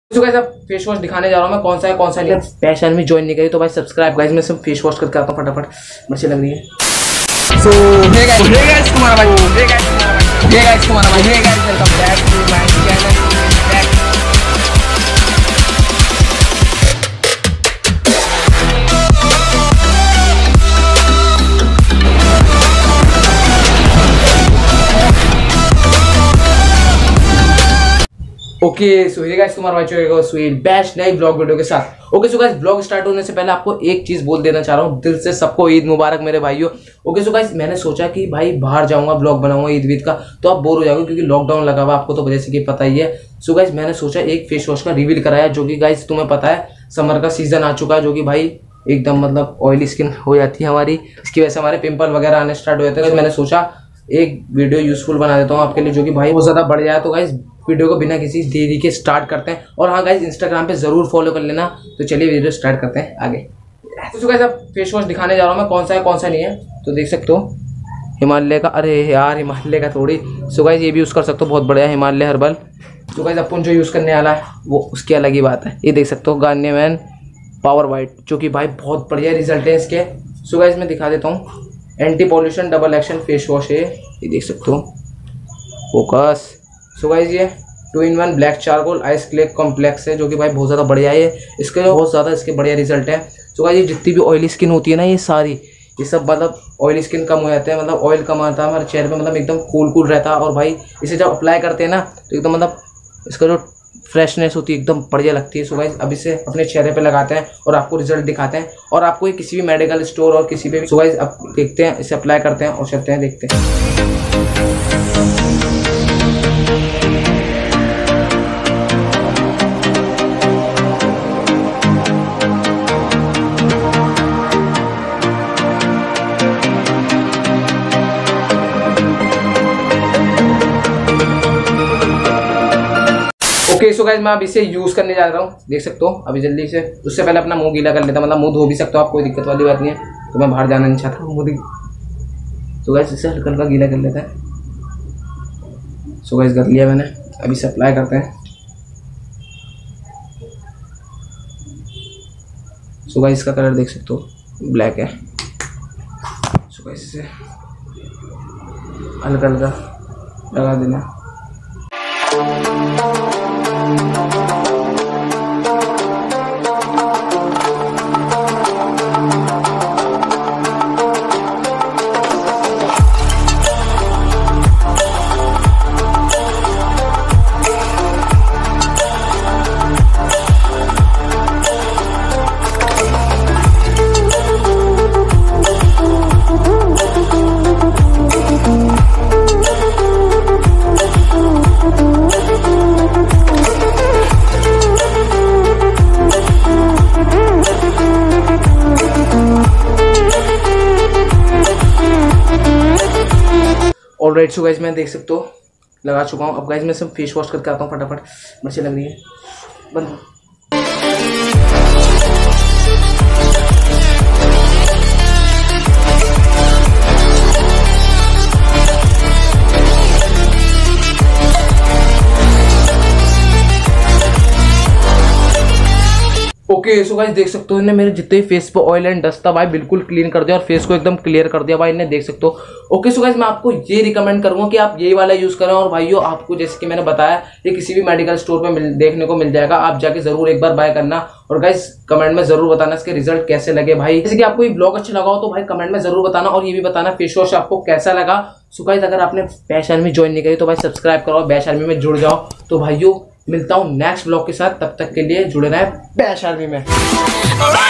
तो गाइस अब face wash दिखाने जा रहा हूँ मैं, कौन सा नहीं है। बैश आर्मी ज्वाइन नहीं करी तो भाई सब्सक्राइब। गाइस मैं सब फेस वॉश करके आता हूँ फटाफट, अच्छी लग रही है। सो हे गाइस तुम्हारा भाई, हे गाइस तुम्हारा भाई, hey guys welcome back to my channel. Okay so hey guys तुम्हारा भाई सोहेल बैश नई ब्लॉग वीडियो के साथ। Okay so guys vlog start होने से पहले आपको एक चीज बोल देना चाह रहा हूँ दिल से, सबको ईद मुबारक मेरे भाइयों। ओके सो गाइस मैंने सोचा कि भाई बाहर जाऊंगा ब्लॉग बनाऊंगा ईद का, तो आप बोर हो जाओगे क्योंकि लॉकडाउन लगा हुआ आपको तो जैसे कि पता ही है। सो गाइस मैंने सोचा एक फेस वॉश का रिवील कराया, जो कि गाइस तुम्हें पता है समर का सीजन आ चुका है, जो कि भाई एकदम मतलब ऑयली स्किन हो जाती है हमारी, इसकी वजह से हमारे पिंपल वगैरह आने स्टार्ट हो जाते हैं। तो मैंने सोचा एक वीडियो यूजफुल बना देता हूँ आपके लिए, जो कि भाई बहुत ज्यादा बढ़ जाए। तो गाइस वीडियो को बिना किसी देरी के स्टार्ट करते हैं। और हाँ गाइस इंस्टाग्राम पे जरूर फॉलो कर लेना। तो चलिए वीडियो स्टार्ट करते हैं आगे। तो गाइस अब फेस वॉश दिखाने जा रहा हूँ मैं, कौन सा नहीं है। तो देख सकते हो हिमालय का, अरे यार हिमालय का थोड़ी। सो गाइस ये भी यूज़ कर सकते हो, बहुत बढ़िया हिमालय हर्बल। तो गाइस अपन जो यूज़ करने वाला है वो उसकी अलग ही बात है। ये देख सकते हो गार्नियर मैन पावर वाइट, जो कि भाई बहुत बढ़िया रिजल्ट है इसके। सो गाइस मैं दिखा देता हूँ, anti pollution double action face wash है, ये देख सकते हो। फोकस। सो गाइस ये 2-in-1 black charcoal ice clay complex है, जो कि भाई बहुत ज़्यादा बढ़िया है। इसके जो बहुत ज़्यादा इसके बढ़िया रिजल्ट है। सो गाइस ये जितनी भी ऑयली स्किन होती है ना, ये सारी ये सब मतलब ऑयली स्किन कम हो जाते हैं, मतलब ऑयल कम आता है हमारे चेहरे पे, मतलब एकदम कूल रहता है। और भाई इसे जब अप्लाई करते हैं ना तो एकदम मतलब इसका जो फ्रेशनेस होती है एकदम बढ़िया लगती है। सो गाइस अब इसे अपने चेहरे पे लगाते हैं और आपको रिजल्ट दिखाते हैं, और आपको ये किसी भी मेडिकल स्टोर और किसी पे भी। सो गाइस अब देखते हैं, इसे अप्लाई करते हैं और चलते हैं देखते हैं। ओके सो गाइस मैं अब इसे यूज करने जा रहा हूँ, देख सकते हो। अभी जल्दी से उससे पहले अपना मुंह गीला कर लेता, मतलब मुंह धो भी सकते हो आप, कोई दिक्कत वाली बात नहीं है। तो मैं बाहर जाना नहीं चाहता मुंह। सो गाइस इसे हल्का हल्का गीला कर लेता है। सो गाइस कर लिया मैंने, अभी इसे अप्लाई करते हैं। सो गाइस इसका कलर देख सकते हो ब्लैक है। सो गाइस इसे हल्का हल्का लगा देना। ऑलराइट सो गाइस मैं देख सकते हो लगा चुका हूँ। अब गाइस मैं सब फेस वॉश करके आता हूँ फटाफट, अच्छी लग रही है। बंद। ओके सो गाइस देख सकते हो इन्हें मेरे जितने भी फेस पे ऑयल एंड डस्ट था भाई बिल्कुल क्लीन कर दिया और फेस को एकदम क्लियर कर दिया भाई, इन्हें देख सकते हो। ओके सो गाइस मैं आपको ये रिकमेंड करूंगा कि आप ये वाला यूज करें। और भाइयों आपको जैसे कि मैंने बताया ये किसी भी मेडिकल स्टोर पे देखने को मिल जाएगा, आप जाके जरूर एक बार बाय करना। और गाइस कमेंट में जरूर बताना इसके रिजल्ट कैसे लगे भाई। जैसे कि आपको ये ब्लॉग अच्छा लगा हो तो भाई कमेंट में जरूर बताना, और ये भी बताना फेस वॉश आपको कैसा लगा। सो गाइस अगर आपने बैश आर्मी ज्वाइन नहीं करी तो भाई सब्सक्राइब करो, बैश आर्मी में जुड़ जाओ। तो भाइयों मिलता हूँ नेक्स्ट ब्लॉग के साथ, तब तक के लिए जुड़े रहे बैश आर्मी में।